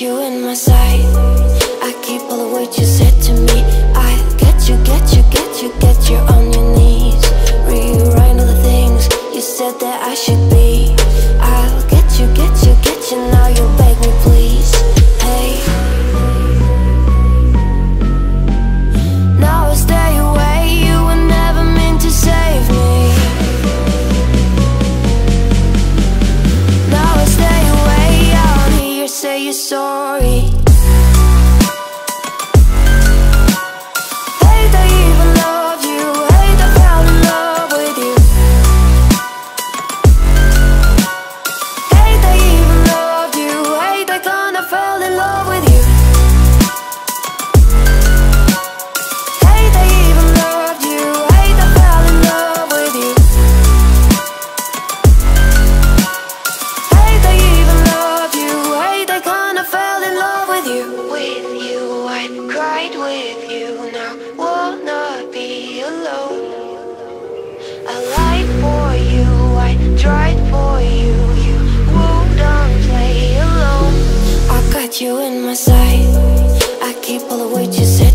you in my sight. I keep all the words you said to me. I'll get you, get you, get you, get you on your knees. Rewrite all the things you said that I should be. I'll get you, get you, get you, now you beg me please. Hey, now I stay away, you were never meant to save me. Now I stay away, I don't hear you say you're sorry. Hate I even love you, hate I fell in love with you. Hate I even loved you, hate I kinda fell in love with you. Hate I even loved you, hate I fell in love with you. Hate I even loved you, hate I kinda fell in love with you. With you, I cried with you, now wanna be alone. I lied for you, I tried for you, you wouldn't play alone. I got you in my sight, I keep all the words you said